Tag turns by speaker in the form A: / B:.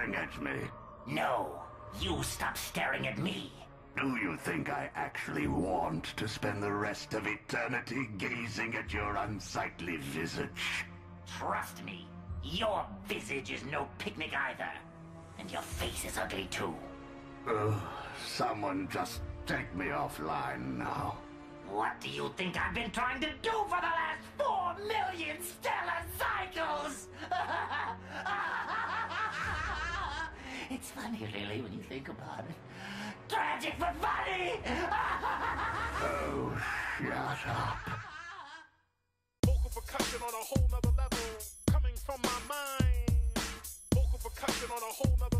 A: staring at me?
B: No, you stop staring at me.
A: Do you think I actually want to spend the rest of eternity gazing at your unsightly visage?
B: Trust me, your visage is no picnic either. And your face is ugly too.
A: Someone just take me offline now.
B: What do you think I've been trying to do for the last 4 million stellar cycles? It's funny, really, when you think about it. Tragic but funny!
A: Oh, shut up.
C: Vocal percussion on a whole nother level, coming from my mind. Vocal percussion on a whole nother